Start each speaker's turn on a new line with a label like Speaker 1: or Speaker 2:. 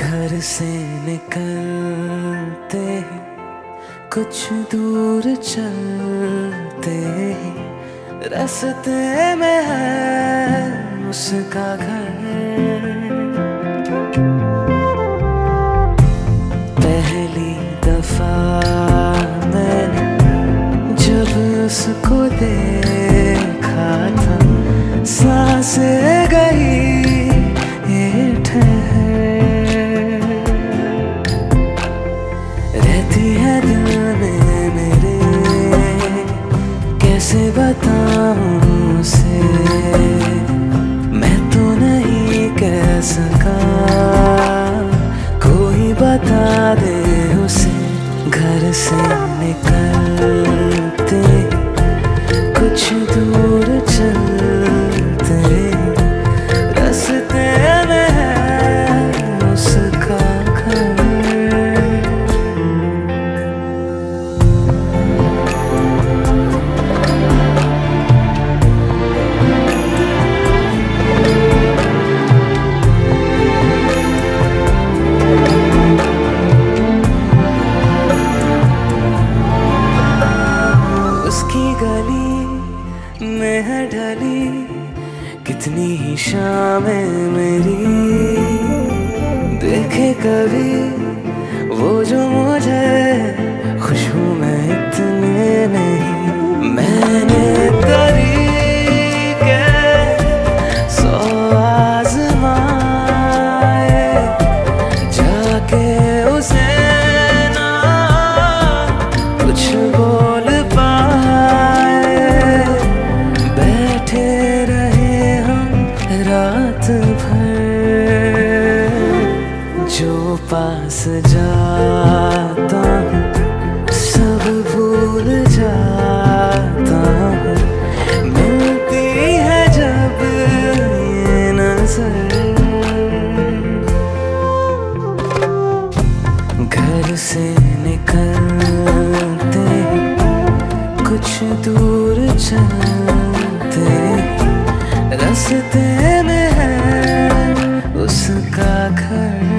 Speaker 1: घर से निकलते ही कुछ दूर चलते ही रास्ते में है उसका घर। पहली दफा मैंने जब उसको देखा था, सांसें गई ये ठहर, रहती है दिल में मेरे, कैसे बताऊं उसे, मैं तो नहीं कह सका, कोई बता दे उसे। घर से निकलते कुछ दूर चलते रास्ते में है उसका घर। उसकी गली में है ढली कितनी ही शामें मेरी, देखे कभी वो जो मुझे, खुश हूँ मैं इतने नहीं। मैंने तरीके 100 आज़माए, जाके उसे ना कुछ बोल पाए, बैठे रहे हम रात भर, जो पास जाता हूँ सब भूल जाता हूँ, मिलती है जब ये नजर। घर से निकलते कुछ दूर चलते रास्ते में है उसका घर।